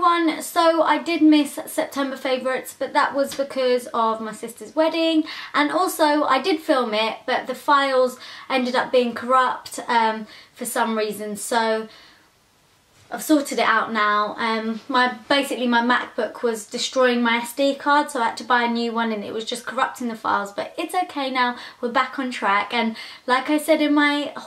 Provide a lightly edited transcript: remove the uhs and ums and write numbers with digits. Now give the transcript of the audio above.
everyone. So I did miss September favourites, but that was because of my sister's wedding, and also I did film it, but the files ended up being corrupt for some reason, so I've sorted it out now. Basically my MacBook was destroying my SD card, so I had to buy a new one and it was just corrupting the files, but it's okay now, we're back on track. And like I said in my